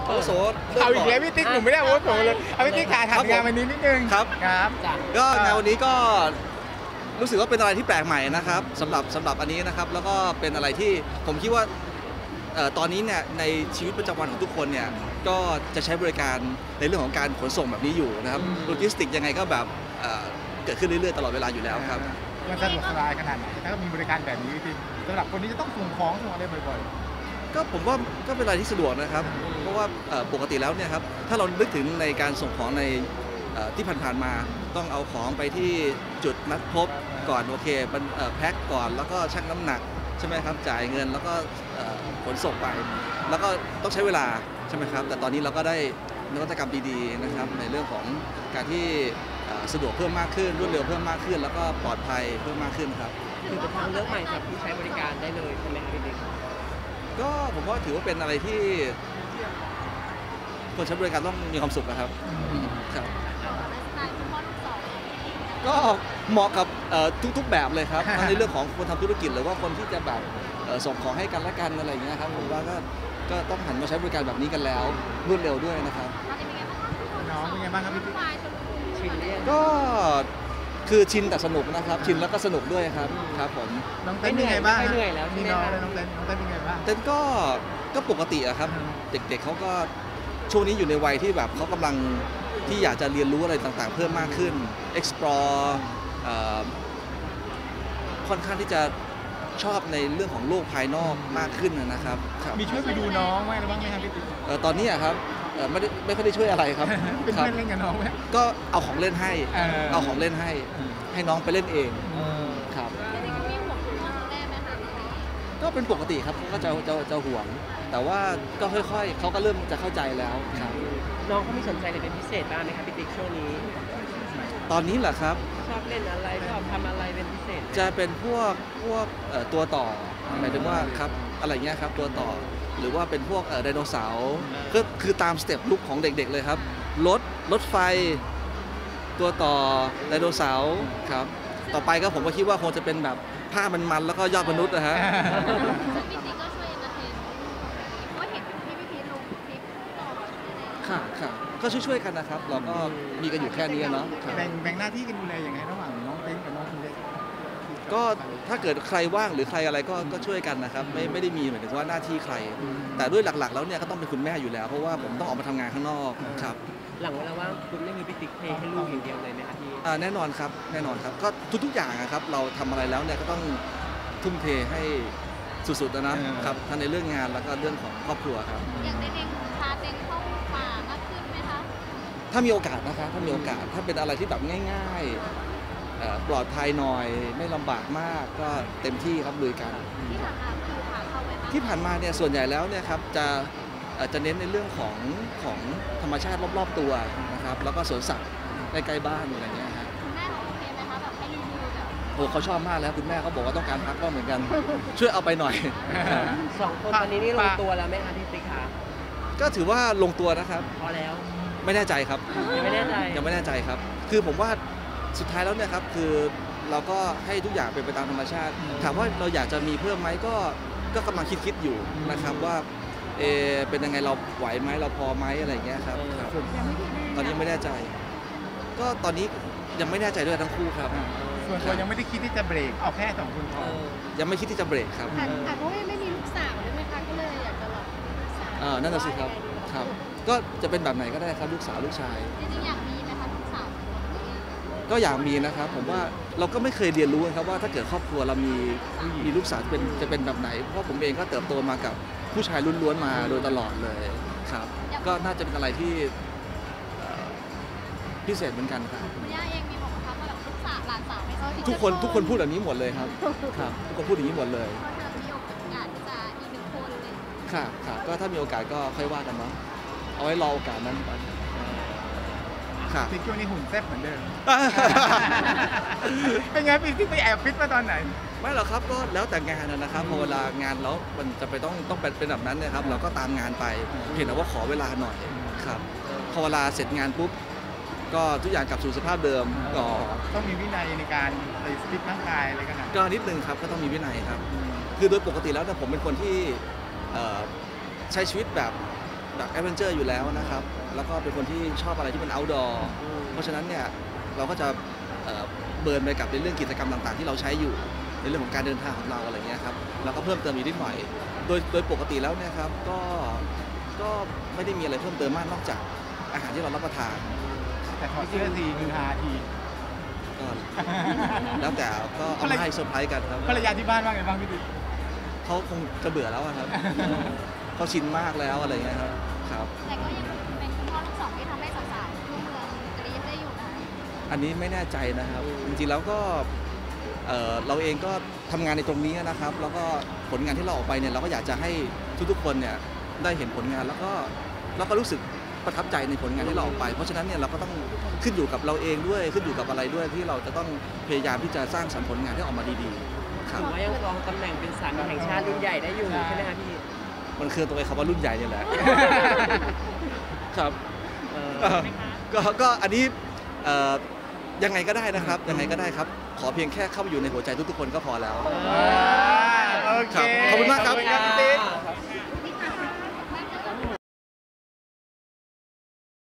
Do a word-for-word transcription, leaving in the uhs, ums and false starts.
อาวุโสเอาอีกแล้วพี่ติ๊กหนูไม่ได้อาวุโสเลยเอาพี่ติ๊กขาถามงานวันนี้นิดนึงครับครับก็งานวันนี้ก็รู้สึกว่าเป็นอะไรที่แปลกใหม่นะครับสำหรับสำหรับอันนี้นะครับแล้วก็เป็นอะไรที่ผมคิดว่าตอนนี้เนี่ยในชีวิตประจำวันของทุกคนเนี่ยก็จะใช้บริการในเรื่องของการขนส่งแบบนี้อยู่นะครับโลจิสติกยังไงก็แบบเกิดขึ้นเรื่อยๆตลอดเวลาอยู่แล้วครับมันสะดวกสบายขนาดไหนถ้ามีบริการแบบนี้จริงสำหรับคนที่จะต้องส่งของส่งอะไรบ่อยๆก็ผมว่าก็เป็นอะไรที่สะดวกนะครับเพราะว่าปกติแล้วเนี่ยครับถ้าเรานึกถึงในการส่งของในที่ผ่านๆมาต้องเอาของไปที่จุดนัดพบก่อนโอเคแพ็คก่อนแล้วก็ชั่งน้ำหนักใช่ไหมครับจ่ายเงินแล้วก็ขนส่งไปแล้วก็ต้องใช้เวลาใช่ไหมครับแต่ตอนนี้เราก็ได้นวัตกรรมดีๆนะครับในเรื่องของการที่สะดวกเพิ่มมากขึ้นรวดเร็วเพิ่มมากขึ้นแล้วก็ปลอดภัยเพิ่มมากขึ้นครับคือเป็นทางเลือกใหม่สำหรับผู้ใช้บริการได้เลยใช่ไหมครับพี่บิ๊กก็ผมว่าถือว่าเป็นอะไรที่คนใช้บริการต้องมีความสุขนะครับครับก็เหมาะกับทุกๆแบบเลยครับทั้งในเรื่องของคนทำธุรกิจหรือว่าคนที่จะแบบส่งของให้กันและกันอะไรอย่างเงี้ยครับผมว่าก็ก็ต้องหันมาใช้บริการแบบนี้กันแล้วรวดเร็วด้วยนะครับน้องเป็นไงบ้างครับพี่ติ๊กชินเรียนก็คือชินแต่สนุกนะครับชินแล้วก็สนุกด้วยครับครับผมน้องเต้นเป็นไงบ้างเหนื่อยแล้วมีน้องน้องเต้นน้องเต้นเป็นไงบ้างเต้นก็ก็ปกติอะครับเด็กๆเขาก็ช่วงนี้อยู่ในวัยที่แบบเขากำลังที่อยากจะเรียนรู้อะไรต่างๆเพิ่มมากขึ้น explore ค่อนข้างที่จะชอบในเรื่องของโลกภายนอกมากขึ้นนะครับมีช่วยไปดูน้องไหมหรือบ้างไหมครับพี่ติ๊กตอนนี้ครับไม่ได้ไม่ค่อยได้ช่วยอะไรครับเป็นเพื่อนเล่นกับน้องไหมก็เอาของเล่นให้เอาของเล่นให้ให้น้องไปเล่นเองครับก็เป็นปกติครับเขาก็จะจะจะห่วงแต่ว่าก็ค่อยๆเขาก็เริ่มจะเข้าใจแล้วครับน้องเขาไม่สนใจอะไรเป็นพิเศษบ้างไหมครับพี่ติ๊กช่วงนี้ตอนนี้เหรอครับชอบเล่นอะไรชอบทำอะไรเป็นพิเศษจะเป็นพวกพวกตัวต่อหมายถึงว่าครับอะไรเงี้ยครับตัวต่อหรือว่าเป็นพวกไดโนเสาร์ก็คือตามสเต็ปลุกของเด็กๆเลยครับรถรถไฟตัวต่อไดโนเสาร์ครับต่อไปก็ผมก็คิดว่าคงจะเป็นแบบผ้ามันๆแล้วก็ยอดมนุษย์นะฮะค่ะค่ะก็ช่วยๆกันนะครับเราก็มีกันอยู่แค่นี้เนาะแบ่งแบ่งหน้าที่กันดูแลยังไงระหว่างน้องเต้นกับน้องคุณเล็กก็ถ้าเกิดใครว่างหรือใครอะไรก็ก็ช่วยกันนะครับไม่ไม่ได้มีเหมือนกับว่าหน้าที่ใครแต่ด้วยหลักๆแล้วเนี่ยก็ต้องเป็นคุณแม่อยู่แล้วเพราะว่าผมต้องออกมาทำงานข้างนอกครับหลังเวลาว่างคุณไม่มีพี่ติ๊กเพลย์ให้ลูกอย่างเดียวเลยไหมครับพี่อ่าแน่นอนครับแน่นอนครับก็ทุกๆอย่างครับเราทำอะไรแล้วเนี่ยก็ต้องทุ่มเทให้สุดๆนะครับทั้งในเรื่องงานแล้วก็เรื่องของครอบครัวครับอย่างเด็กๆพาเด็กเข้าป่ามากขึ้นไหมคะถ้ามีโอกาสนะครับถ้ามีโอกาสถ้าเป็นอะไรที่แบบง่ายๆปลอดภัยหน่อยไม่ลำบากมากก็เต็มที่ครับลุยกันที่ผ่านมาคือพาเข้าไปที่ผ่านมาเนี่ยส่วนใหญ่แล้วเนี่ยครับจะจะเน้นในเรื่องของของธรรมชาติรอบๆตัวนะครับแล้วก็สวนสัตว์ใกล้ๆบ้านอะไรเงี้ยฮะคุณแม่เขาโอเคไหมคะแบบให้รีวิวแบบโอ้เขาชอบมากแล้วคุณแม่เขาบอกว่าต้องการพักก็เหมือนกันช่วยเอาไปหน่อยสองคนตอนนี้นี่ลงตัวแล้วไหมคะพี่ติ๊กคะก็ถือว่าลงตัวนะครับพอแล้วไม่แน่ใจครับยังไม่แน่ใจยังไม่แน่ใจครับคือผมว่าสุดท้ายแล้วเนี่ยครับคือเราก็ให้ทุกอย่างเป็นไปตามธรรมชาติถามว่าเราอยากจะมีเพิ่มไหมก็ก็กำลังคิดๆอยู่นะครับว่าเอเป็นยังไงเราไหวไหมเราพอไหมอะไรเงี้ยครับตอนนี้ไม่แน่ใจก็ตอนนี้ยังไม่แน่ใจด้วยทั้งคู่ครับส่วนตัวยังไม่ได้คิดที่จะเบรกเอาแค่สองคนพอยังไม่คิดที่จะเบรกครับเพราะว่าไม่มีลูกสาวด้วยไหมคะก็เลยอยากจะลองลูกสาวอ่านั่นน่ะสิครับครับก็จะเป็นแบบไหนก็ได้ครับลูกสาวลูกชายจริงๆอยากมีไหมคะลูกสาวก็อยากมีนะครับผมว่าเราก็ไม่เคยเรียนรู้ครับว่าถ้าเกิดครอบครัวเรามีมีลูกสาวเป็นจะเป็นแบบไหนเพราะผมเองก็เติบโตมากับผู้ชายล้วนๆมาโดยตลอดเลยครับก็น่าจะเป็นอะไรที่พิเศษเหมือนกันครับคุณย่าเองมีบอกว่าว่าแบบลูกสาวหลานสาวไม่ชอบทุกคนทุกคนพูดแบบนี้หมดเลยครับครับทุกคนพูดอย่างนี้หมดเลยเพราะเธอมีโอกาสจะอีกหนึ่งคนเลยค่ะครับก็ถ้ามีโอกาสก็ค่อยว่ากันเนาะเอาไว้รอโอกาสนั้นก่อนค่ะพี่ช่วงนี้หุ่นแซ่บเหมือนเดิมเป็นไงพี่ที่ไปแอบฟิตมาตอนไหนไม่หรอกครับก็แล้วแต่งานนะครับพอเวลางานแล้วมันจะไปต้องต้องเป็นเป็นแบบนั้นนะครับเราก็ตามงานไปเห็นว่าขอเวลาหน่อยครับพอเวลาเสร็จงานปุ๊บก็ทุกอย่างกลับสู่สภาพเดิมก็ต้องมีวินัยในการใส่ฟิตร่างกายอะไรกันนะก็นิดนึงครับก็ต้องมีวินัยครับคือโดยปกติแล้วแต่ผมเป็นคนที่ใช้ชีวิตแบบแบบแอดเวนเจอร์อยู่แล้วนะครับแล้วก็เป็นคนที่ชอบอะไรที่เป็น outdoor เพราะฉะนั้นเนี่ยเราก็จะเอ่อเบิร์นไปกับในเรื่องกิจกรรมต่างๆ ที่เราใช้อยู่ในเรื่องของการเดินทางของเราอะไรเงี้ยครับแล้วก็เพิ่มเติมอีกนิดหน่อยโดยโดยปกติแล้วเนี่ยครับก็ก็ไม่ได้มีอะไรเพิ่มเติมมากนอกจากอาหารที่เรารับประทานแต่ถอดเสื้อทีคือฮาทีก็แล้วแต่ก็เอามาให้เซอร์ไพรส์กันครับภรรยาที่บ้านว่าไงบ้างพี่ติ๊กเขาคงจะเบื่อแล้วอะครับ เขาชินมากแล้วอะไรเงี้ยครับครับแต่ก็ยังเป็นคุณพ่อลูกสองที่ทำให้สาวๆรุ่งเรืองกรี๊ดได้อยู่นะอันนี้ไม่แน่ใจนะครับ จริงๆแล้วก็เอ่อเราเองก็ทำงานในตรงนี้นะครับ แล้วก็ผลงานที่เราออกไปเนี่ยเราก็อยากจะให้ทุกๆคนเนี่ยได้เห็นผลงานแล้วก็แล้วก็รู้สึกประทับใจในผลงานที่เราออกไป เพราะฉะนั้นเนี่ยเราก็ต้องขึ้นอยู่กับเราเองด้วยขึ้นอยู่กับอะไรด้วยที่เราจะต้องพยายามที่จะสร้างสรรค์ผลงานที่ออกมาดีๆครับถือว่ายังครองตำแหน่งเป็นสามีแห่งชาติรุ่นใหญ่ได้อยู่ใช่ไหมคะพี่มันคือตัวไอ้คำว่ารุ่นใหญ่เนี่ยแหละ ครับเออเอ่อก็ก็อันนี้เอ่อยังไงก็ได้นะครับยังไงก็ได้ครับ ขอเพียงแค่เข้าไปอยู่ในหัวใจทุกๆคนก็พอแล้วโอเคครับขอบคุณมากครับขอบคุณครับพี่ติ๊ก